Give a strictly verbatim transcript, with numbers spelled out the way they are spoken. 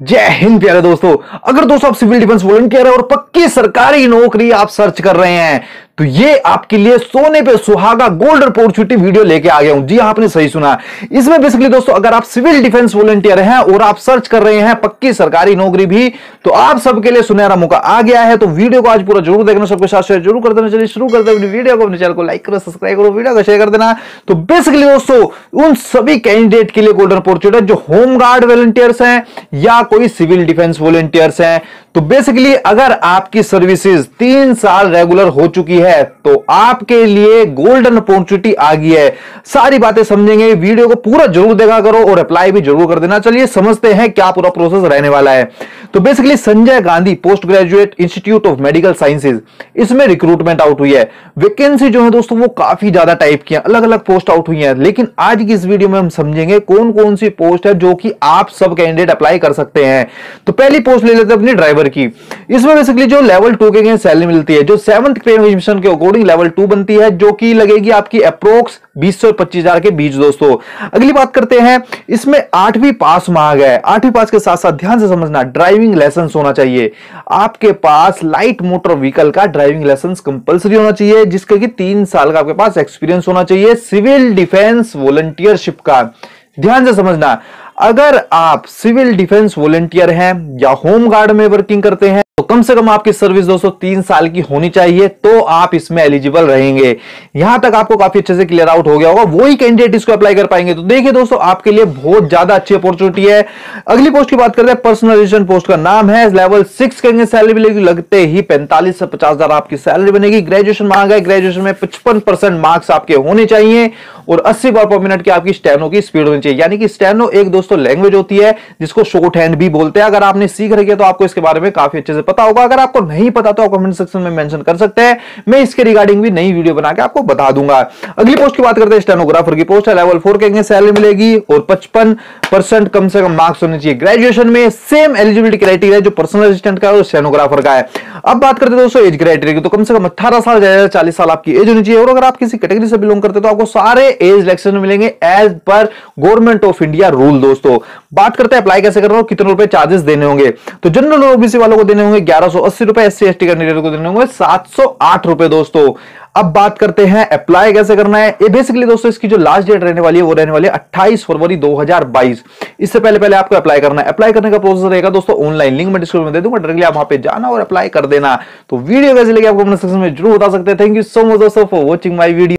जय हिंद प्यारे दोस्तों। अगर दोस्तों आप सिविल डिफेंस वॉलंटियर है और पक्की सरकारी नौकरी आप सर्च कर रहे हैं तो ये आपके लिए सोने पे सुहागा गोल्ड अपॉर्चुनिटी वीडियो लेके आ गया हूं। जी आपने सही सुना। इसमें बेसिकली दोस्तों अगर आप सिविल डिफेंस वॉलंटियर हैं और आप सर्च कर रहे हैं पक्की सरकारी नौकरी भी, तो आप सबके लिए सुनहरा मौका आ गया है। तो वीडियो को आज पूरा जरूर देखना, सबके साथ शेयर जरूर कर देना। चलिए शुरू करते हैं वीडियो को। अपने चैनल को लाइक करो, सब्सक्राइब करो, वीडियो को शेयर कर देना। तो बेसिकली दोस्तों उन सभी कैंडिडेट के लिए गोल्डन अपॉर्चुनिटी जो होम गार्ड वॉलंटियर्स हैं या कोई सिविल डिफेंस वॉलंटियर्स हैं। तो बेसिकली अगर आपकी सर्विसेज तीन साल रेगुलर हो चुकी है तो आपके लिए गोल्डन अपॉर्चुनिटी आ गई है। सारी बातें समझेंगे, वीडियो को पूरा जरूर देखा करो और अप्लाई भी जरूर कर देना। चलिए समझते हैं क्या पूरा प्रोसेस रहने वाला है। तो basically Sanjay Gandhi post graduate institute of medical sciences, इसमें रिक्रूटमेंट आउट हुई है। वैकेंसी जो है दोस्तों वो काफी ज्यादा टाइप की है, अलग अलग पोस्ट आउट हुई है। लेकिन आज की इस वीडियो में हम समझेंगे कौन कौन सी पोस्ट है जो कि आप सब कैंडिडेट अप्लाई कर सकते हैं। तो पहली पोस्ट ले लेते हैं अपनी ड्राइवर की। इसमें बेसिकली जो लेवल टू के सैलरी मिलती है, जो सेवंथ पे मिशन के अकॉर्डिंग लेवल टू बनती है, जो कि लगेगी आपकी अप्रोक्स बीस सौ पच्चीस हजार के बीच दोस्तों। अगली बात करते हैं, इसमें आठवीं पास मांगा है। आठवीं पास के साथ साथ ध्यान से समझना, ड्राइविंग लाइसेंस होना चाहिए आपके पास। लाइट मोटर व्हीकल का ड्राइविंग लाइसेंस कंपलसरी होना चाहिए, जिसके कि तीन साल का आपके पास एक्सपीरियंस होना चाहिए सिविल डिफेंस वॉलंटियरशिप का। ध्यान से समझना, अगर आप सिविल डिफेंस वॉलंटियर हैं या होम गार्ड में वर्किंग करते हैं तो कम से कम आपकी सर्विस दोस्तों तीन साल की होनी चाहिए, तो आप इसमें एलिजिबल रहेंगे। यहां तक आपको काफी अच्छे से क्लियर आउट हो गया होगा, वही कैंडिडेट इसको अप्लाई कर पाएंगे। तो देखिए दोस्तों आपके लिए बहुत ज्यादा अच्छी अपॉर्चुनिटी है। अगली पोस्ट की बात करते हैं, पर्सनल असिस्टेंट पोस्ट का नाम है। लेवल सिक्स के सैलरी मिलेगी, लगते ही पैंतालीस से पचास हजार आपकी सैलरी बनेगी। ग्रेजुएशन मांगा है, ग्रेजुएशन में पचपन परसेंट मार्क्स आपके होने चाहिए और अस्सी बार पर मिनट की आपकी स्टेनो की स्पीड होनी चाहिए। यानी कि स्टेनो एक दोस्तों लैंग्वेज होती है जिसको शॉर्ट हैंड भी बोलते हैं। अगर आपने सीख रखी है तो आपको इसके बारे में काफी अच्छे से पता होगा। अगर आपको नहीं पता तो आप कमेंट सेक्शन में मेंशन कर सकते हैं, मैं इसके रिगार्डिंग भी नई वीडियो बना के आपको बता दूंगा। अगली पोस्ट की बात करते हैं, स्टेनोग्राफर की पोस्ट है। लेवल फोर के सैलरी मिलेगी और पचपन परसेंट कम से कम मार्क्स होने चाहिए। ग्रेजुएशन में सेम एलिजिबिलिटी क्राइटेरिया जो पर्सनल असिस्टेंट का है और स्टेनोग्राफर का है। अब बात करते हैं दोस्तों एज क्राइटेरिया की, तो कम से कम अठारह साल ज्यादा चालीस साल आपकी एज होनी चाहिए। और अगर आप किसी कैटेगरी से बिलोंग करते हैं तो आपको सारे एज रिलैक्सेशन मिलेंगे एज पर गवर्नमेंट ऑफ इंडिया रूल दोस्तों। बात करते हैं अप्लाई कैसे करना और कितने रुपए चार्जेस देने होंगे। तो जनरल और ओबीसी वालों को देने होंगे ग्यारह सौ अस्सी रुपए, एससी एसटी कैंडिडेट को देने होंगे सात सौ आठ रुपए दोस्तों। अब बात करते हैं अप्लाई कैसे करना है। ये बेसिकली दोस्तों इसकी जो लास्ट डेट रहने वाली है वो रहने वाली है अट्ठाईस फरवरी दो हज़ार बाईस। इससे पहले पहले आपको अप्लाई करना है। अप्लाई करने का प्रोसेस रहेगा दोस्तों ऑनलाइन, लिंक मैं डिस्क्रिप्शन में दे दूंगा, डायरेक्टली आप वहां पे जाना और अप्लाई कर देना। तो वीडियो कैसे लगी आपको कमेंट सेक्शन में जरूर बता सकते हैं। थैंक यू सो मच दोस्तों फॉर वॉचिंग माय वीडियो।